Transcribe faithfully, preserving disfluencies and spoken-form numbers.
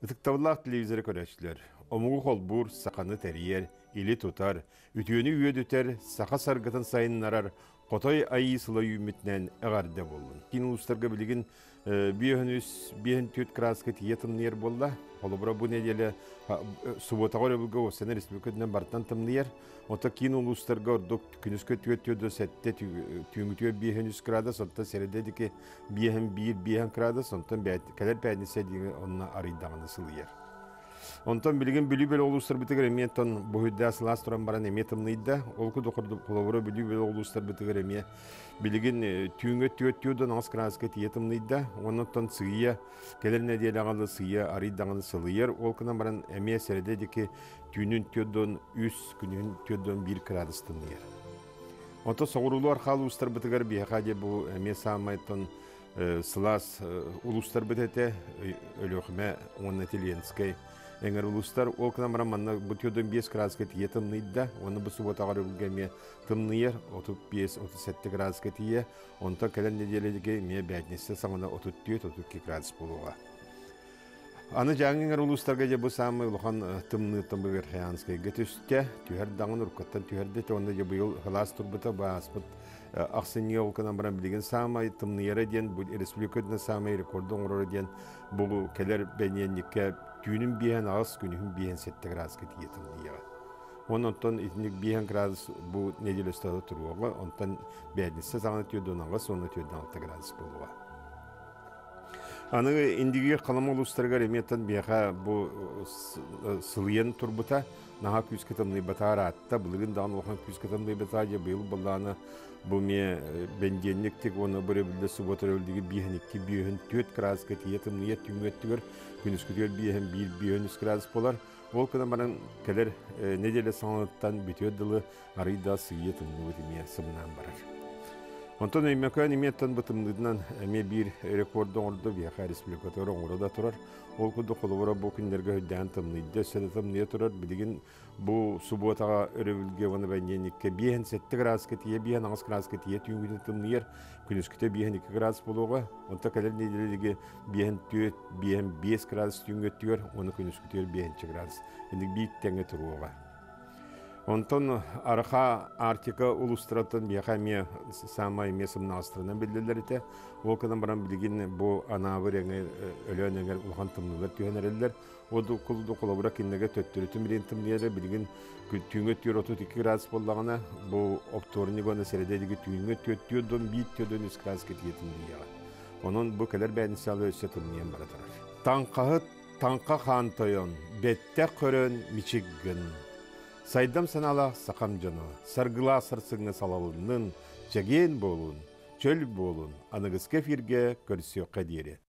Ытыктабыллах телевизоры көрәчләр. Омугу холбур, сақаны тәрiyер, или тутар, үтіөні үйедүтер, сақа саргытын сайын нарар, қотой айы сылы үймітнен әғарды болын. Кейін ұлыстарға білігін бейхінүс, бейхін түйет краска тиетімнер болла. Олыбыра бұл неделе субботағыр өбілгі осыны республикадынан бартан тымнер. Ота кейін ұлыстарға ордық күніскі түйет түйеді сәтте түйіңі түйет бейхінүс крада, сонта середедікі бейхін бейір бейхін крада, сонтан кәлер пәдінесе дейін онына арыйдағыны сылыер. Онтан билген бүлүбел олустар битигер эмиеттон бухудда сылас туран баран эметимнийда олку докурду колобура бүлүбел олустар битигер эме билген түйүнгө түйөттүдөн ас краска тиетимнийда онтон сыйя келерне диелагалы сыйя арыйдаганы сылыер олкунан баран эме середе дики түйүнүн түйөдөн үс күнүн түйөдөн бир градустыныр. Онто соғырулу арқалы ұстар бітігер бейхаде бұл әме самайтын сылас ұлыстар бітеті өліғіме оны теленскай. Әңір ұлыстар ол кінамара манна бұтыдың бес градусқа тие тымныйда, оны бұл субботағар үлгеме тымныйыр, отыз бес отыз жеті градусқа тие, онта кәлен неделедіге ме бәднесі саңына отыз төрт отыз екі градус болуға. Аны жаңыңар ұлыстарға же бұл самы ұлған тымны тымбығыр қиянскай гетүсте, түйер даңын ұрқаттан түйерді, онда же бұл ғылас тұрбыта бағаспыт ақсыне олқынан баран білеген самай тымныйары ден, бұл республикадына самай рекордың ұрыры ден, бұл кәлер бәненlikке түйінің бейін ағыз күнігін бейін сетті градусқа тие тымныйығы. Онтан итіндік бейін градус бұл неделі ұстады тұруға, онтан бәднесі саңы түйеден ағыз, оны түйеден алты градус болуға. Аны индиги қаламы ұлыстарға реметтен бейха бұл сылыен тұрбыта, наға күз кетімней батар атта, бұлығын дағын оған күз кетімней батар, же бұл бұлланы бұл ме бәнденліктік, оны бірі білді субботыр өлдігі бейхінікке бейхін төт градусқа тиетімней түңеттігір, күніскі түйет бейхін бір бейхін үс градус болар. Ол күні баран кәлер неделі саңыттан бітеділі арыйда сүйетімні өтіме сымнан барар. Онтон өймекөн еметтен бұтымдыдынан әме бір рекордың орды бияқа республикатары оңырда тұрар. Ол күнді қолуыра бұл күндерге өйдән тымныйды, сөді тымныя тұрар. Білген бұл субботаға өрөвілге оны бәйненікке бейін сетті градусқа тие, бейін ағыз градусқа тие түйінгіні тымныйыр. Күніскіте бейін екі градус болуға. Онта кәлер неделігі бейін түйет, бейін бес градус түйінгі түйер, оны күніскітер бейін градус. Ендік бейік тәңі тұруға. Онтон арха артика улустратын бияқа ме самай месімні астырынан білділерді. Ол кынан баран білген бұл анавыр еңер өлен еңер ұлған тымнылар түйенерелер. Оды құлды қолабыра кеннеге төттірітім білен тымнері білген түйінгі түйер отыз екі градус болдағына бұл опторнигоны сәредедегі түйінгі төттірден бейт төден үс градусқа тиетін дейяға. Оның бұл кәлер бәйінісі алы өсі тымниян бара тұрар. Таңқағы таңқа қан тойын, бетте көрін мичиггін. Сайдам санала сақам жаны, саргыла сарсыңы салалының жәген болын, чөл болын, анығыз кефирге көрсі қадері.